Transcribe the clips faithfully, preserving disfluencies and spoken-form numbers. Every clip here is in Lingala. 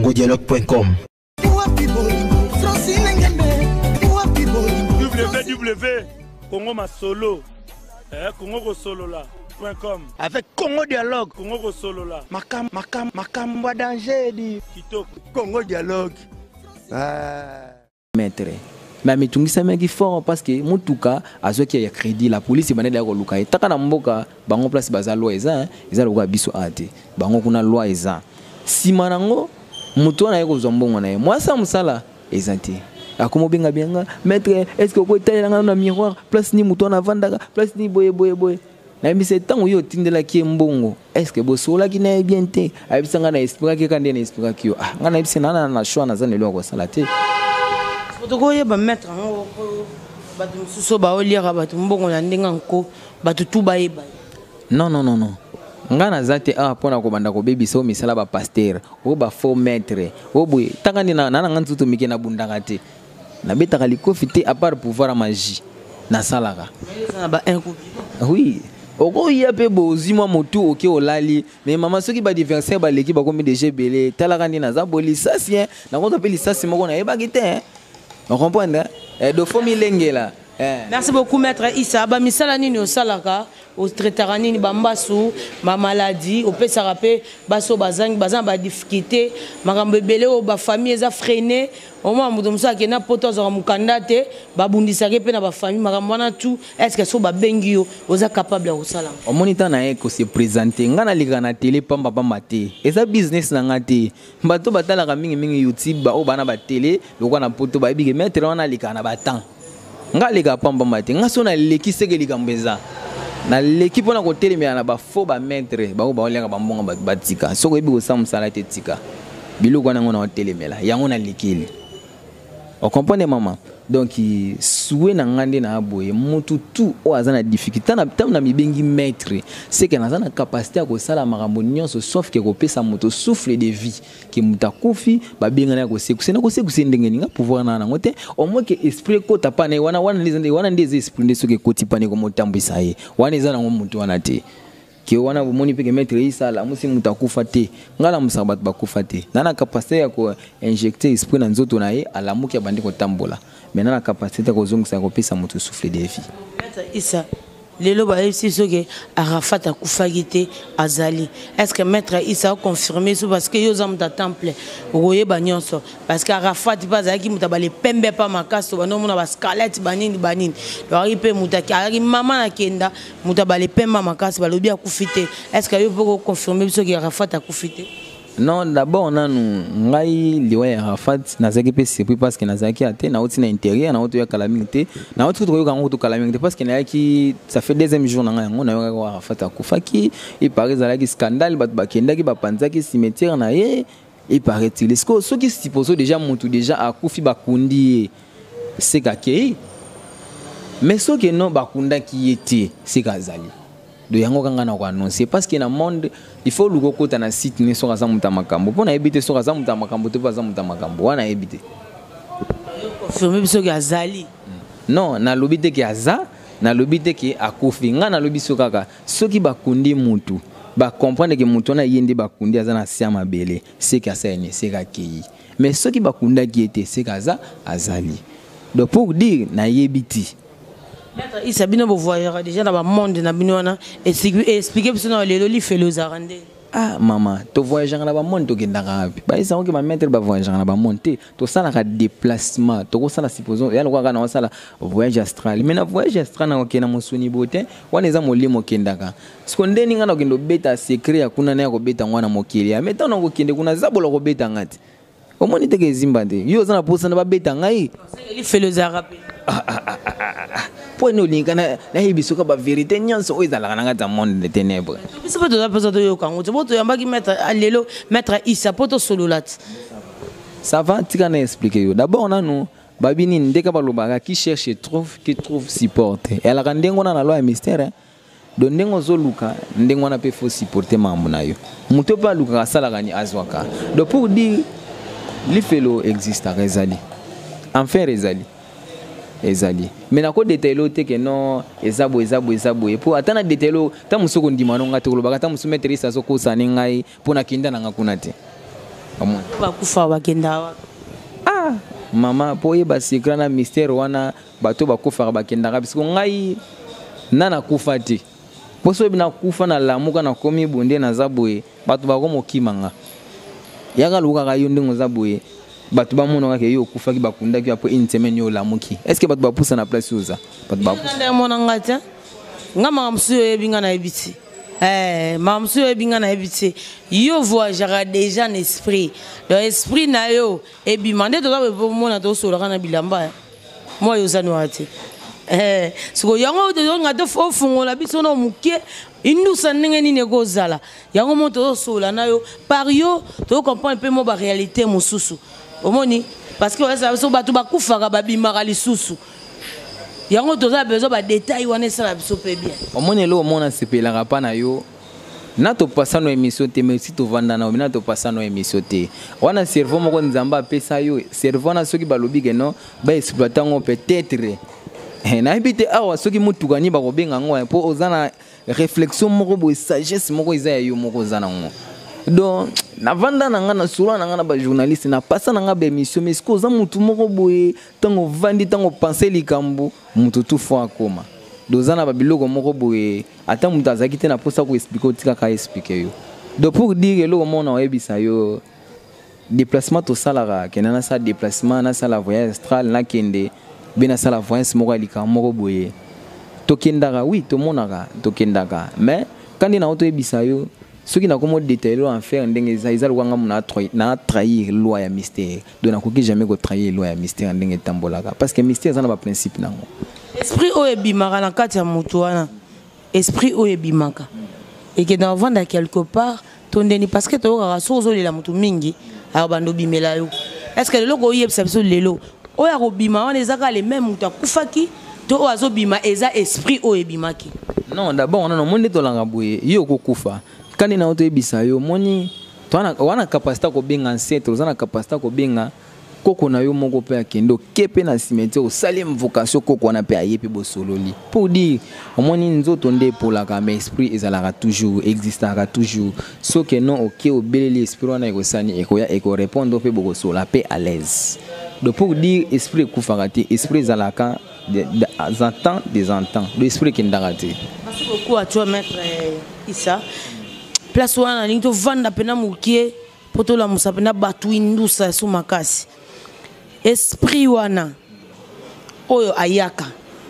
congo dialogue point com. www Congo Masolo, eh, Congo Solo là. Avec Congo Dialogue, Congo Solo là. Makam, Makam, Makam, danger dit. Kitoko. Congo Dialogue. Ah. Maître. Mais mais tungi sama qui fort parce que mutuka azo qui a crédit la police bana de luka etaka na mboka bango place baza loi eza eza loka biso ate bango kuna loi eza sima nango mutu na yeko zombongo na ye moi ça musala ezanti akomo benga benga maître est-ce que ko tailler na miroir place ni mutu na vandaka place ni boye boye boye na mise tango yo tindela ki mbongo est-ce que bosola ki na bien te abisanga na esprit ki kande na esprit ki yo ah ngana ibise na na choix na zanelo ko sala te Toko yeba mettre ngo batu mususu ba oliera batu mbongo na ndenga nko batu tuba yeba. Non non non non. Ngana zate a pona ko banda ko baby so misala ba pasteur o ba faux maître o boy tangani na na ngantuto mike na bundanga te. Na betaka likofite à part pouvoir magie na salaka. Na ba un coup. Oui. Oko ya pe bozima motu oke olali mais mama soki ba diversaire ba leki ba komi de gebele talaka ndi na za boli sasien na ko to pe lisasi moko na yeba kite. On comprend, hein? De fomi lengela. Merci beaucoup, maître Issa. Ba misala nini o salaka, o traitera nini bambasu, ma maladie, o pe sarapé, baso bazang, bazang ba difficulté, makambo belé o ba famille eza freiné, au moins muto musa ke na poto za mukanda te, ba bundisa ke pe na ba famille makambo wana tout, est-ce que so ba bengi yo, oza capable o sala. O monita na eko se présenter, ngana lika na télé pamba pamba te. Eza business na ngate. Bato batala ka mingi mingi YouTube ba o bana ba télé, lokwa na poto ba bige maître wana lika na batan. Nga lega pamba mate nga so na leki seke liga mbeza na leki pona ko telemela na ba fo ba maître ba ba olenga ba mbonga ba tika soko ebi ko samusala te tika biloko na ngona telemela yango na lekeli o comprendre maman donc soué na ngande na aboye mutu tout o azana difficulté na tam na mibengi maître c'est que na zana capacité à ko sala makambo nyonso sauf que ko pesa moto souffle de vie ki muta kufi ba benga na ko sekuse na ko sekuse ndenge ninga pouvoir na na ngote au moins que esprit ko tapane wana wana ndeze wana ndeze esprit ndeso ke kotipane ko motambo isaye wana ezana ngo mutu wana te ki wana bomoni peke maître isala musi muta kufa te ngala musabat ba kufa te na na capacité ya ko injecter esprit na nzoto na ye ala muki abandi ko tambola maintenant la capacité ko zongisa ko pesa mutu souffle de vie maître Issa lelo ba esi soke Arafat akufagite azali est-ce que maître Issa a confirmé ça parce que yo zam ta temple oye ba nyonso parce que Arafat pas azaki muta ba le pembe pa makaso ba no mona ba squelette banini banini lori pe muta ki mama na kenda muta ba le pembe makaso ba lobi akufite est-ce que yo peut confirmer ça que Arafat akufite? Non, d'abord on a nous ngai liwa Arafat na zaki pe c'est parce que na zaki ate na oti na intérieur na oti ya calamité na oti to yoka ngoto calamité parce que na yaki ça fait deuxième jour na ngai ngo na yoka Arafat akufaki il paraît za laki scandale bat bakenda ki bapanzaki cimetière na ye il paraît il est ce qui suppose déjà mutu déjà akufi bakundi c'est kakei mais ce que non bakunda ki était c'est kazali de yango kanga na ko annoncer parce que na monde il faut luko kota na site ne so kaza muta makambo pona ebite so kaza muta makambo te baza muta makambo wana ebite confirmer biso ke azali non na lobite ke aza na lobite ke akufi nga na lobiso kaka soki bakundi mutu ba comprendre ke mutu na yende bakundi aza na sia mabele c'est ka ça ne c'est ka kei mais soki bakunda ki était c'est kaza azali donc pour dire na yebiti maître Issa bino bo voyagera déjà dans le monde na bino na expliquer biso na lelo li fait les arrandés ah maman to voyager na ba monde to kenda ngapi ba isa ngo ba mettre ba voyager na ba monter to sala ka déplacement to ko sala supposons ya lokwa kana sala voyage astral mais na voyage astral na okena mosuni bote wana eza molimo kendaka sikonde ninga na kendo beta secret ya kuna na ko beta ngwana mokili ya meta na ko kende kuna zabola ko beta ngati omoni teke zimbande yo zana posa na ba beta ngai li fait les arabes pour nous linga na na hibiso ka ba vérité nyanso oizala kana ngata monde de ténèbres biso pas de pas de yo kango to boto yamba ki mettre lelo mettre Issa poto sololat ça va tika na expliquer yo d'abord na nous babini ndeka balobaka qui cherche trouve qui trouve supporte et la kandengo na loi mystère donc ndengo zoluka ndengo na pe faut supporter mambo na yo muto pa luka sala kani azwaka donc pour dire l'ifelo existe à Rezali enfin Rezali ezali mais na ko détailo te que non ezabo ezabo ezabo et pour atana détailo ta musoko ndima no ngate ko baka ta musu mettre ça soko saningai pona kinda na ngakuna te bakufa bakenda ah mama po yeba secret na mystère wana bato bakufa bakenda parce que ngai nana kufa te poso bina kufa na lamuka na komi bonde na zaboye bato bakomo kimanga yaka luka ka yonde ngozaboye bato bamono ka yo kufa ki bakunda ki apo une semaine yo lamuki est-ce que bato bapusa na place uza bato bapusa nda mona ngata ngama msuyo yebinga na ebiti eh mamsuyo yebinga na ebiti yo voyagera déjà en esprit le esprit na yo ebimande to ba mona to solo kana bilamba moi yo zanwati eh siko yango to ngata fo fungola biso no mukie inusa ndenge nini kozala yango moto solo na yo par yo to comprendre un peu mo ba réalité mosusu omoni parce que ça so batu bakufaka babimaka lisusu yango toza besoin ba détail wana ça biso pe bien omoni lo mona sepelaka pa na yo na to passa no émission te mais si to vanda na na to passa no émission te wana cerveau moko nzamba pesa yo cerveau na soki balobi ke non ba exploiter ngo peut-être na ibite awa soki mutukani ba ko benga ngo po ozana réflexion moko bo sagesse moko iza yo moko zana ngo donc na vanda na nga na sura na nga na ba journaliste na passa na nga ba émission mais ko za mutu moko boye tango vandi tango penser likambo mutu tout fo akoma dozana ba biloko moko boye ata mutu azaki te na posa ko expliquer otika ka expliquer yo donc pour dire lo mona oyebisa yo déplacement to salara kenana sa déplacement na sala voyage astral na kende bena sala voyage moko alika moko boye to kendaka oui to monaka to kendaka mais quand na auto ebisa yo soki na komo détailler en faire ndenge za izalo kwanga muna na trahir loi ya mystère donc na koki jamais ko trahir loi ya mystère ndenge tambolaka parce que mystère ça na ba principe nango esprit o ebimaka na kati ya mutu wana esprit o ebimaka et que dans vendre quelque part tondeni parce que to ka sozo lela mutu mingi a bando bimela yo est-ce que lelo ko yebisa biso lelo o ya ko bima wana ezaka les mêmes mutu akufaki to o azobima eza esprit o ebimaki non d'abord on a no monde to langa boye yo ko kufa kandi na auto ebisa yo moni to wana wana capacité ko benga ancêtre ozana capacité ko benga koko na yo moko pe akendo kepe na cimetière osali invocation koko wana pe ayepi bosololi pour dire omoni nzoto nde polaka mais esprit ezalaka toujours existaka toujours so que non ok obeleli esprit wana ekosani ekoya eko répondre pe bokosola pe à l'aise donc pour dire esprit kufaka te esprit ezalaka des entends des entends l'esprit kendaka te. Merci beaucoup à toi maître Issa place wana ninto vanda pena mukie poto la musa pena batu indusa su makasi esprit wana oyo ayaka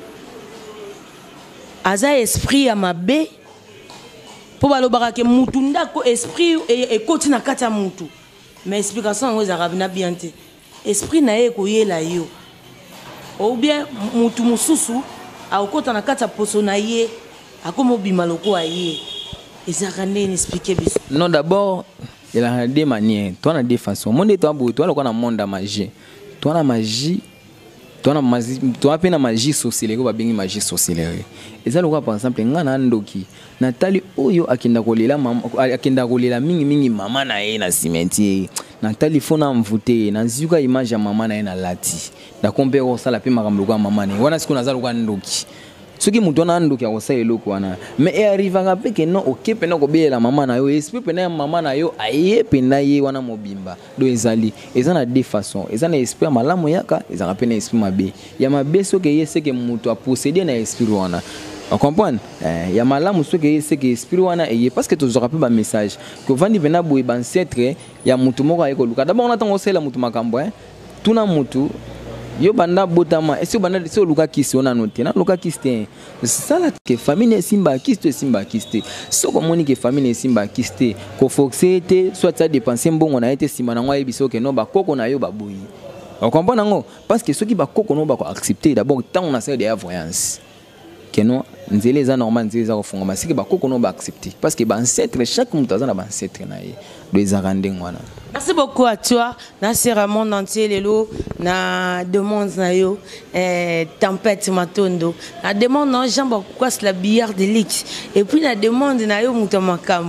aza esprit ya mabe po balobaka ke mutu ndako esprit ekoti na kati ya mutu mais explication ngo za rabina bien te esprit na ye koyela yo ou bien mutu mususu akota na kati ya poso na ye akomo bima loko aye ezaka nene expliquer biso. Non d'abord il y a deux manières toi on a deux façons monde toi bo toi na monde de magie toi na magie toi na magie toi pe na magie sociale ko ba bengi magie sociale ezalo kwa par exemple ngana ndoki Natali oyo akenda kolela mama akenda kolela mingi mingi mama na ye na cimetière Natali fona mvute na nzuka image ya mama na ye na lati da kompe ko sala pe makambo kwa mama ne wana siku nazalo kwa ndoki soki mutu na ndoki akosa eloko wana mais e arrivanga pe ke non OK pena ko beela mama na yo esprit pena mama na yo aye pena ye wana mobimba do ezali ezana de façon ezana esprit malamu yaka ezana pena esprit mabe ya mabe soki yese ke mutu a posséder na esprit wana. On comprend? Il y a malamu ce que c'est que esprit wana et parce que tu auras pas message que vandi bena boy ancêtre il y a mutu moko ayeko luka d'abord on attend aussi la mutu makambo hein tuna mutu yo banda botama est-ce banda c'est luka kisi on a noté na luka kiste ça la que famille simba kiste simba kiste so comme que famille simba kiste ko foxete soit ça dépenser mbongo na été simba na ngwa ebiso que non ba koko na yo ba boyi. On comprend nango parce que ceux qui ba koko no ba ko accepter d'abord tant on a ça de voyance que non nzele za normal nzele za kofunga masiki bakoko no ba accepter parce que ba ancêtre chaque mutaza na ba ancêtre na ye do ezarande ngwana. Merci beaucoup à toi na sera monde entier lelo na demande na yo eh tempête matondo na demande na jambo quoi la billard de lix et puis la demande na yo mutamakambu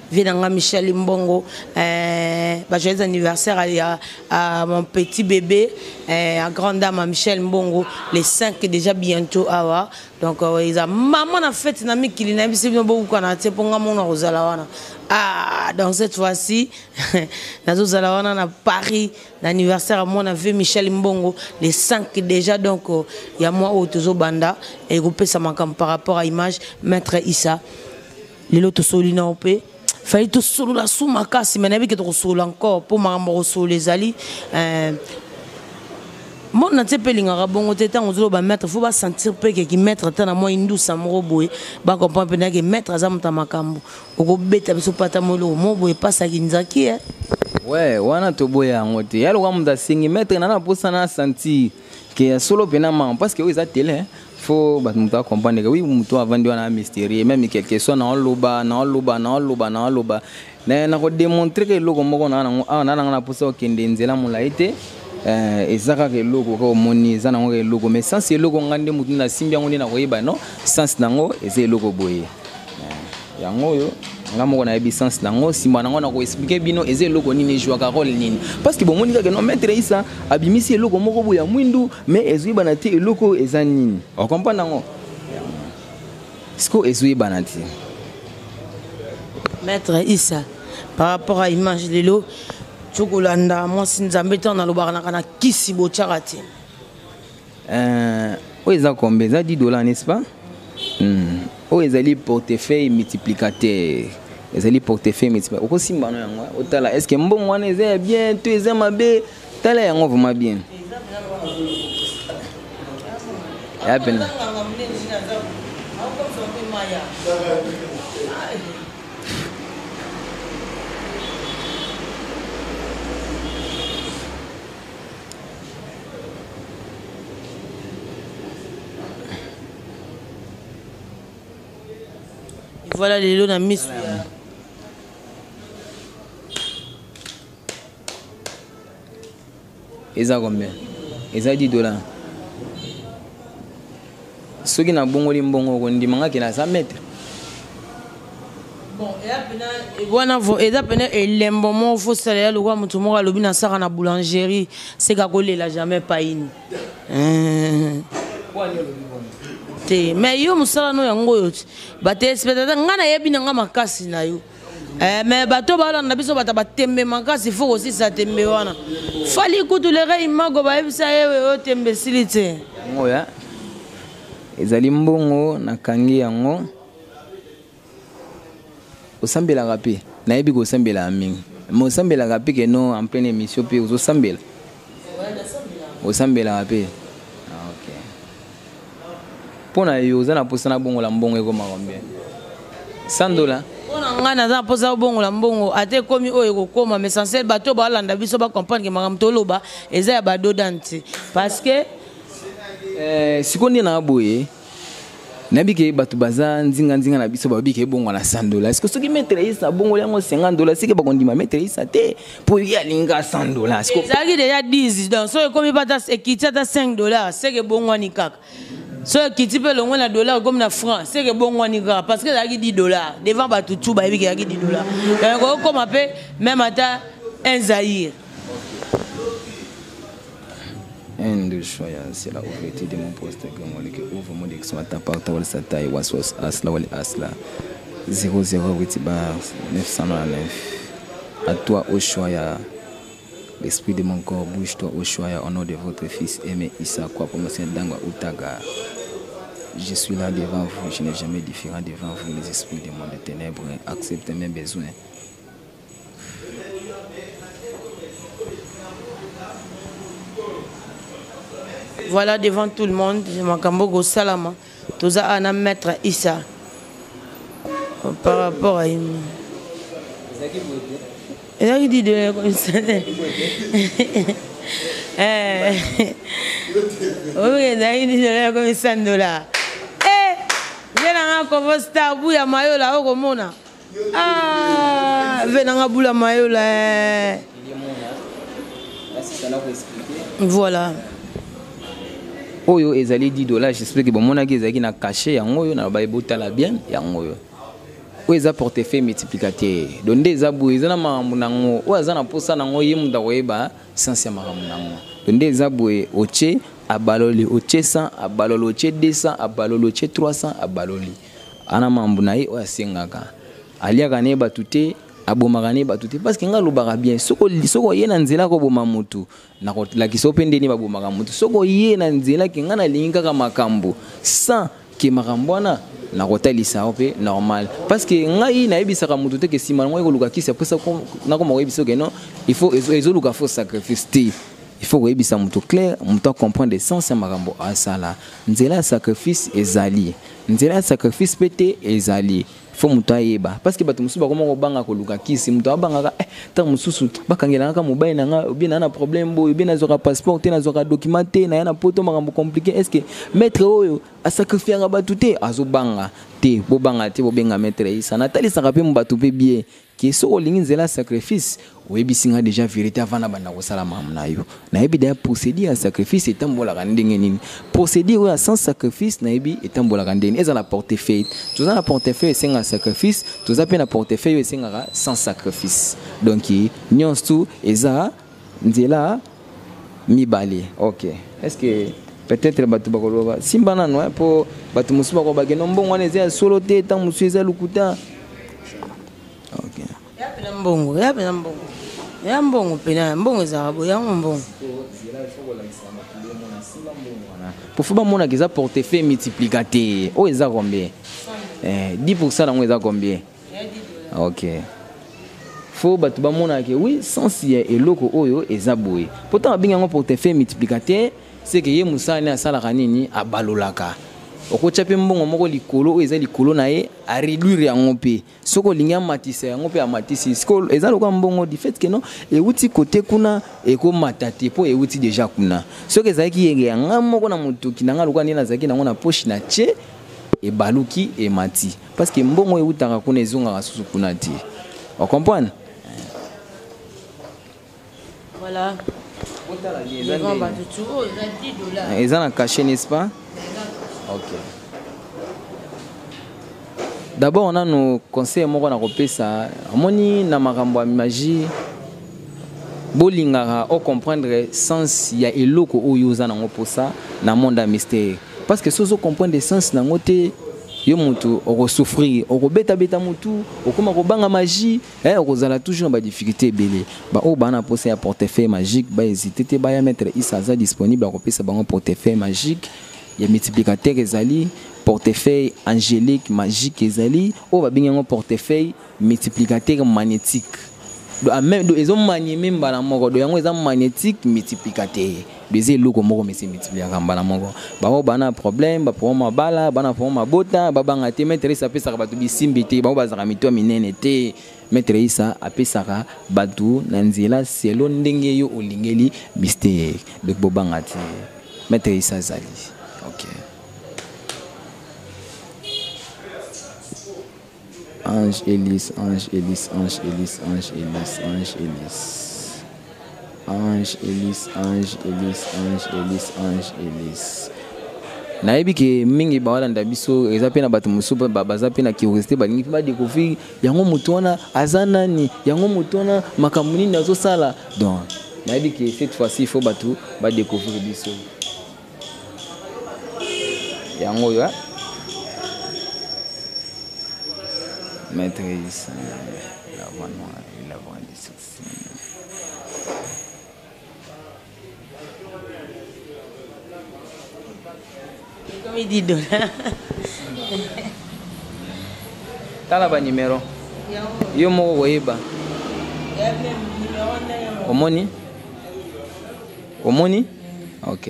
Venanga Michel Mbongo, euh, bah, joyeux anniversaire à, à mon petit bébé, euh, à grande dame à Michel Mbongo, les cinq déjà bientôt à voir. Donc, euh, ils ont maman a fait une amie qui n'a pas beaucoup qu'on a fait pour mon Rosalawana. Ah, donc cette fois-ci, dans Rosalawana à Paris, l'anniversaire à mon avait Michel Mbongo, les cinq déjà. Donc, il euh, y a moi au Tozo Banda et groupé ça manque par rapport à l'image, Maître Issa, les autres solina au P. Fallait tout solo la sous ma casse, mais n'avait que trop solo encore pour ma solo les alliés. Mon n'était pas l'ingara bon au tétan aux autres mettre, faut pas sentir peu que qui mettre tant à moi une douce amoureux boy, bah comprendre peut que mettre à zam tamakambo, au go bête avec ce patamolo, mon boy pas ça qui n'zaki hein. Ouais, wana to boy en ote. Yalo comme da singi mettre nana pour ça na senti que solo penama parce que oui ça télé. Faut bah nous comprendre que oui muto avant de wana mystérieux même quelque soit na loba na loba na loba na loba na na ko démontrer que logo moko na na na na posa okende nzela mulaite eh ezaka ke logo ko moni zana ngo logo mais sans c'est logo ngande mutu na simbia ngo na ko yeba non sans nango eze logo boye yango yo ngamo na ebisance nango simba nango na ko expliquer bino eze logo nini joua ka rôle nini parce que bon moni ka non Maître Issa abimisi logo moko boya mwindu mais ezui banati logo eza nini on comprend nango sko ezui banati Maître Issa par rapport à image de l'eau chokolanda moi sinzambe tona lo bana kana kisi bo charati euh o eza combien ça dix dollars n'est-ce pas hmm. O ezali portefeuille multiplicateur ezali portefeuille multiplicateur oko simba no yango otala est-ce que mbongo wana eza bien tu eza mabe tala yango vraiment bien ya pena voilà les lots dans mis eza combien eza dix dollars soki na bongoli mbongo ko ndimanga ke na cent mètres bon et apena wana vo eza pena elembo mo fo sala lo kwa mutu mo alobi na saka na boulangerie c'est ka kolela jamais paini euh mais yo musala no yango yo bate espétateur ngana yebi nga makasi na yo eh mais bato bala na biso bata batembe makasi faut aussi ça tembe wana fali kutu le rei mago ba ebisa yewe yo tembe silite ngoya ezali mbongo na kangi yango osambela rapi na yebi ko sambela mingi mo sambela rapi ke no en pleine émission pe ozo sambela osambela rapi pona yo zana posana bongo la mbongo eko makombe cent dollars pona ngana za posa bongo la mbongo ate komi oyo ko koma mais essentiel bato ba landa biso ba comprendre que makam toloba eza ya bado dante parce que eh sikondi na boye nabike bato baza nzinga nzinga na biso babike bongo na cent dollars est-ce que soki Maître Issa bongo yango cinquante dollars c'est que ba kondima Maître Issa te pour ya linga cent dollars est-ce que ça qui déjà dix donc so komi bata ekiti ata cinq dollars c'est que bongo ni kaka. So qui type le moins la dollar comme la France, c'est que bon on y va parce que là il dix dollars devant bah tout tout bah il y a dix dollars. Donc comme appelle même à un Zaïre. Un de choix c'est la ouverture de mon poste que moi que ouvre mon direction à ta part wala sa taille wasos asla wala asla zéro zéro huit bar neuf cent neuf. À toi au choix l'esprit de mon corps bouge-toi au choix au nom de votre fils aimé Issa quoi pour moi c'est Dangwa Utaga. Je suis là devant vous, je n'ai jamais différent devant vous, les esprits du monde de ténèbres, acceptez mes besoins. Voilà devant tout le monde, je m'accambogo salama, tout ça à Maître Issa. Par rapport à une. Et là il dit de comme ça. Eh. Oui, il dit de comme cent dollars. Venanga ko star buya mayola oko mona ah venanga bula mayola voilà oyo ezali dix dollars j'espère que bon mona ki ezaki na caché yango yo na ba ebotala bien yango yo oyo eza portefeuille multiplicateur donc nde eza boye eza na makambo nango oyo aza na posa nango ye mutu akoyeba sansi ya makambo nango donc nde eza boye otie abaloli otie cent abaloli otie deux cents abaloli otie trois cents abaloli ana makambo na ye oyo asengaka aliaka na ye bato te abomaka na ye bato te parce que nga alobaka bien soko ye na nzela koboma motu nakolakisa mpe ndeni babomaka motu soko ye na nzela ke nga nalingi kaka makambo sans ke makambo wana nakotalisa mpe normal parce que ngai nayebisaka motu te ke nsima nango ekoluka kisi aposa nakoma koyebisa oke non il faut ezoluka faux sacrifice te il faut koyebisa motu clair motu acomprendre essence ya makambo asala nzela ya sacrifice ezali nzela ya sacrifice mpe te ezali faut moto ayeba parce que bato mosusu bakoma kobanga koluka kisi moto abangaka eh ntango mosusu bakangelaka mobali na nga obi na na problème boyo obi nazwaka passeport te nazwaka document te na ya na poto makambo compliqué est ce que maître oyo asacrifiaka bato te azobanga te bobanga te bobenga maître isa natalisaka mpe mobato mpe bien ke so olingi nzela sacrifice oyebisinga déjà vérité avant na banda kosala makambo na yo nayebi deya procédure ya sacrifice etambolaka ndenge nini procédure oyo sans sacrifice nayebi etambolaka ndenge eza na portefeuille toza na portefeuille esenga sacrifice toza mpe na portefeuille oyo esengaka sans sacrifice donc nyonso tu eza nzela mibale ok est ce que peut-être bato bakoloba simba nano mpo bato mosusu bakobakeno mbongo wana eza ya solo te ntango mosusu eza lukuta ok ya pena mbongo ya pena mbongo ya mbongo pena mbongo ezaka boye yango mbongo po fo bamonaka eza portefeuille multiplicateur oyo eza combien dix pour cent nango eza combien ok fo bato bamonaka oui sansi ya eloko oyo eza boye pourtant babengi yango portefeuille multiplicateur c'est que ye musani asalaka nini abalolaka okotya mpe mbongo moko likolo oyo eza likolo na ye aréduire yango mpe soki olingi amatisa yango mpe amatisi siko eza lokola mbongo du fait que non euti kote kuna ekomata te mpo euti déjà kuna soki ezalaki yenge yanga moko na motoki nanga lokola ndenge nazalaki nango na poche na tie ebaluki emati parce que mbongo eutaka kuna ezongaka susu kuna te ocomprendre voilà eza na cachet n'est-ce pas ok d'abord on a nos conseils moko na kopesa amoni na makambo ya magie bolingaka o comprendre sens ya eloko oyo oza nango posa na monde ya mystère parce que sozo comprendre sens nango te yo mutu okosouffrir okobeta-beta mutu okoma kobanga magie eh okozala toujours ba difficulté ebele ba o bana posa ya portefeuille magique ba hésiter te ba ya mettre isaza disponible akopesa bango portefeuille magique ya multiplicateur ezali portefeuille angélique magique ezali o ba binga ngo portefeuille multiplicateur magnétique do même do ezo manie même bala moko do yango eza magnétique multiplicateur des eloko moko mais c'est multiplier kambala moko ba o bana problème ba problème bala bana problème bota ba banga te mettre ça pesa ka batu bisimbi te ba bazaka mito minene te mettre ça apesaka batu na nzela selo ndenge yo olingeli mystère de bobanga te mettre ça zali ok Ange Elise, Ange Elise, Ange Elise, Ange Elise, Ange Elise. Ange Elise, Ange Elise, Ange Elise, Ange Elise. Nayebi ke mingi bawalanda biso eza pe na bato mosusu baza pe na curiosité balingi ba découvrir yango mutu wana aza nani yango mutu wana makambo nini azosala donc nayebi ke cette fois-ci il faut bato ba découvrir biso yango yo maîtrise la voix noire et la voix des sourcils. Comme il dit Dona. T'as la numéro? Yo mo woyeba. Omoni? Omoni? Ok.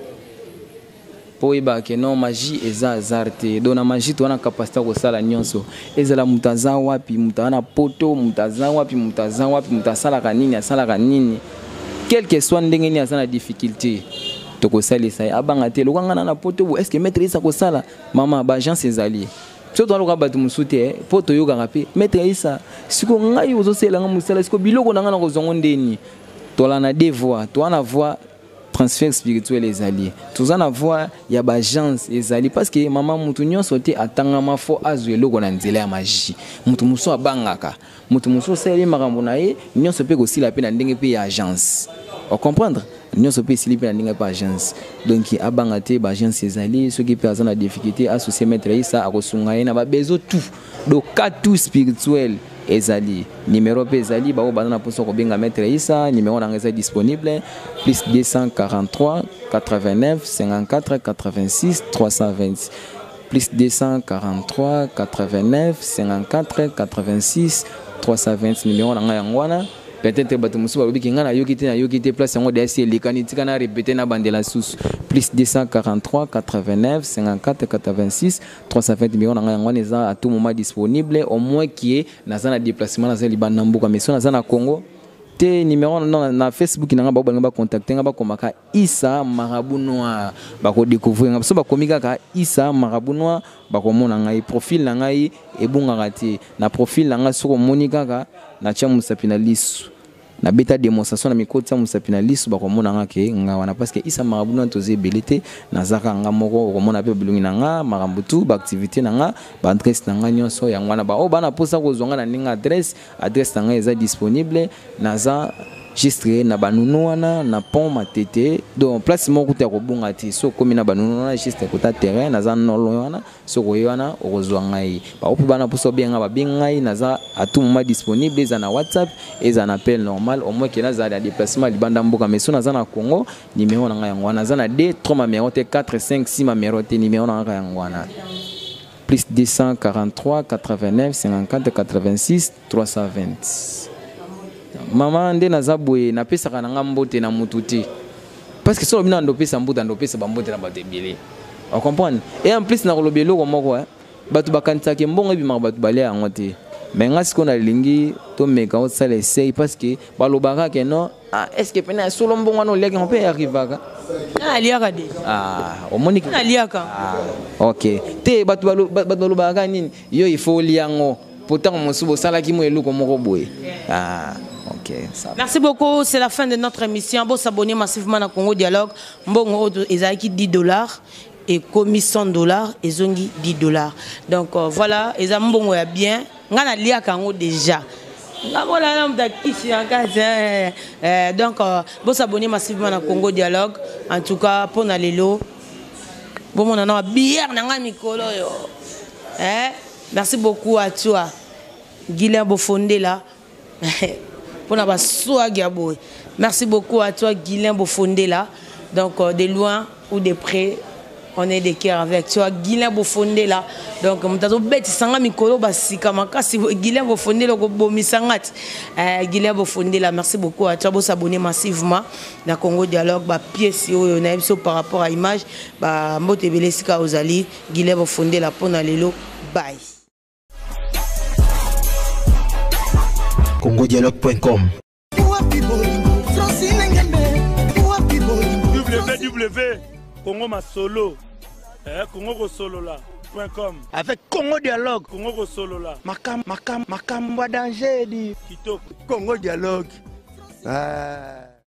Poiba ke non magie eza azarte dona magie to na capacité ko sala nyonso ezala mutaza wapi mutana poto mutaza wapi mutaza wapi mutasala kanini asala kanini quel que soit ndenge ni asana difficulté to ko salisa abanga te lokanga na poto est-ce que maître isa ko sala mama ba agence ezali so to loka batu musute poto yoga ngapi maître isa siko ngai ozo sela nga musala siko biloko nanga na ko zongo ndeni to la na deux voix to na voix transfert spirituel les alliés tous en avoir ya ba agence les alliés parce que maman mutu nyonso te atanga mafo azuelo ko na nzela ya magie mutu muso abangaka mutu muso seli makambo na ye nyonso pe ko sila pe na ndenge pe ya agence on comprendre nyonso pe sili pe na ndenge pa agence donc abanga te ba agence les alliés ceux qui pe azana difficulté associé maître isa akosunga ye na ba bezo tout do ka tout spirituel ezali numéro pe ezali ba bana poso ko benga maître isa numéro na ngeza disponible plus deux cent quarante-trois quatre-vingt-neuf cinquante-quatre quatre-vingt-six trois cent vingt plus deux cent quarante-trois quatre-vingt-neuf cinquante-quatre quatre-vingt-six trois cent vingt numéro na ngwana peut-être bato musu ba biki ngana yoki te na yoki te place ngo D S L likani tika na répéter na bandela sous plus deux cent quarante-trois quatre-vingt-neuf cinquante-quatre quatre-vingt-six trois cent vingt numéro na ngwana eza à tout moment disponible au moins qui est na zana déplacement na zali banambuka mais na zana Congo te numéro na, na Facebook na ba ba contacter ba komaka Issa Marabout Noir ba ko découvrir so ba komika ka Issa Marabout Noir ba ko mona ngai profil na ngai e bunga rati na profil na ngai so ko monika ka na tia musapina lisu na beta démonstration na mikoti ya musapina lisu ba ko mona ngake ngawana parce que Issa Marabout Noir toze belité na zaka nga moko ko mona pe bulungi na nga marambutu ba activité na nga ba adresse na nga nyonso ya ngwana ba o bana posa ko zonga na ninga adresse adresse na nga eza disponible na za registré na banunu wana na pont matete donc place moko te ko bunga ti so komi na banunu wana juste ko ta terrain na za nolo wana so ko yana okozwa ngai ba opi bana poso benga ba bengai na za à tout moment disponible za na WhatsApp et za na appel normal au moins que na za des déplacements libanda mboka mais so na za na Congo numéro na ngai ngwana za na deux trois numéro te quatre cinq six numéro te numéro na ngai ngwana plus deux cent quarante-trois quatre-vingt-neuf cinquante-quatre quatre-vingt-six trois cent vingt Maman nde nazabwe na pesa kana ngambote na mututi parce que so bina ndo pesa mbuta ndo pesa bambote na bato ebele on comprend et en plus na kolobelo ko moko bato bakantisa ke mbongo ebima bato bale yango te mais ngasi ko na lingi to meka o sala essay parce que balobaka ke non ah est-ce que pena solo mbongo no leki on peut arriver ah liaka de ah o monique na liaka ah OK te bato bato balobaka nini yo il faut liango pourtant mosubo sala ki mo eluko moko boye ah Okay, merci beaucoup, c'est la fin de notre émission. Bon, s'abonner massivement à Congo Dialogue. Bon, ils dix dollars et commis cent dollars et zongi dix dollars. Donc euh, voilà, ils ont bon bien. On a lié à Congo déjà. Donc, bon, s'abonner massivement à Congo Dialogue. En tout cas, pour les lots. Bon, on a bière, on a Mikolo. Merci beaucoup à toi, Guilain Bofondé là. Pour la merci beaucoup à toi, Guilain Bofondé là. Donc, euh, de loin ou de près, on est de cœur avec toi, Guilain Bofondé là. Donc, on t'a dit que sanga mikolo basi kamaka si Guilain Bofondé là ko bomi sangat. Guilain Bofondé là, merci beaucoup à toi. Vous s'abonner massivement dans Congo Dialogue, ba pièce yo na biso par rapport à image, ba mbote belesika ozali, Guilain Bofondé là pour na lelo. Bye. congo dialogue point com www Congo Masolo eh Congo Solo là point com avec Congo Dialogue Congo Solo là makam makam makam wa danger di kitoko Congo Dialogue ah